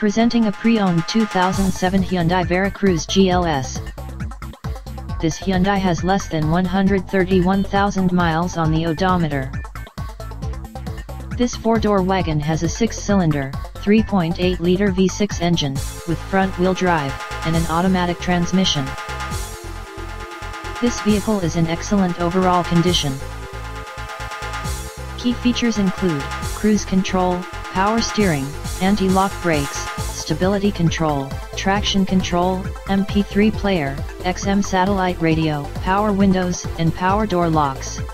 Presenting a pre-owned 2007 Hyundai Veracruz GLS. This Hyundai has less than 131,000 miles on the odometer. This four-door wagon has a 6-cylinder, 3.8-liter V6 engine, with front-wheel drive, and an automatic transmission. This vehicle is in excellent overall condition. Key features include cruise control, power steering, anti-lock brakes, stability control, traction control, MP3 player, XM satellite radio, power windows, and power door locks.